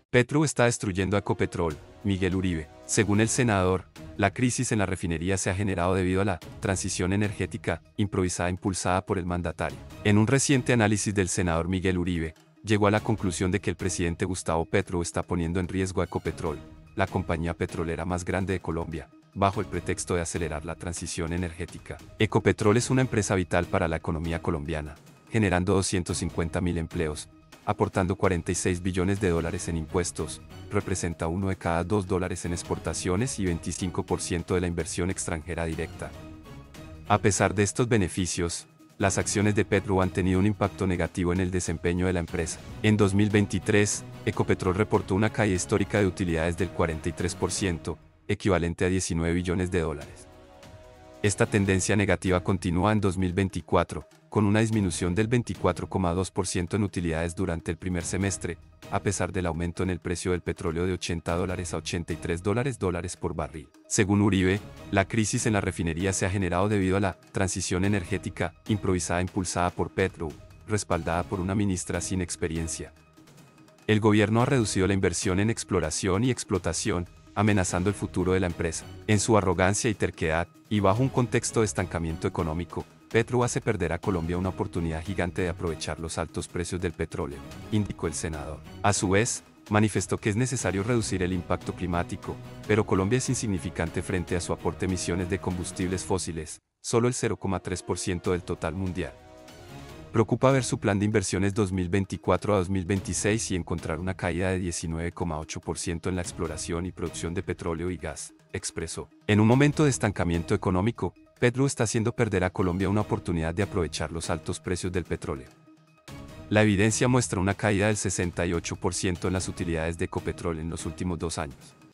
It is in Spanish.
Petro está destruyendo a Ecopetrol, Miguel Uribe. Según el senador, la crisis en la refinería se ha generado debido a la transición energética improvisada impulsada por el mandatario. En un reciente análisis del senador Miguel Uribe, llegó a la conclusión de que el presidente Gustavo Petro está poniendo en riesgo a Ecopetrol, la compañía petrolera más grande de Colombia, bajo el pretexto de acelerar la transición energética. Ecopetrol es una empresa vital para la economía colombiana, generando 250.000 empleos, aportando 46 billones de dólares en impuestos, representa uno de cada $2 en exportaciones y 25% de la inversión extranjera directa. A pesar de estos beneficios, las acciones de Petro han tenido un impacto negativo en el desempeño de la empresa. En 2023, Ecopetrol reportó una caída histórica de utilidades del 43%, equivalente a 19 billones de dólares. Esta tendencia negativa continúa en 2024, con una disminución del 24,2% en utilidades durante el primer semestre, a pesar del aumento en el precio del petróleo de $80 a $83 por barril. Según Uribe, la crisis en la refinería se ha generado debido a la transición energética improvisada impulsada por Petro, respaldada por una ministra sin experiencia. El gobierno ha reducido la inversión en exploración y explotación, amenazando el futuro de la empresa. En su arrogancia y terquedad, y bajo un contexto de estancamiento económico, Petro hace perder a Colombia una oportunidad gigante de aprovechar los altos precios del petróleo, indicó el senador. A su vez, manifestó que es necesario reducir el impacto climático, pero Colombia es insignificante frente a su aporte de emisiones de combustibles fósiles, solo el 0,3% del total mundial. Preocupa ver su plan de inversiones 2024 a 2026 y encontrar una caída de 19,8% en la exploración y producción de petróleo y gas, expresó. En un momento de estancamiento económico, Petro está haciendo perder a Colombia una oportunidad de aprovechar los altos precios del petróleo. La evidencia muestra una caída del 68% en las utilidades de Ecopetrol en los últimos 2 años.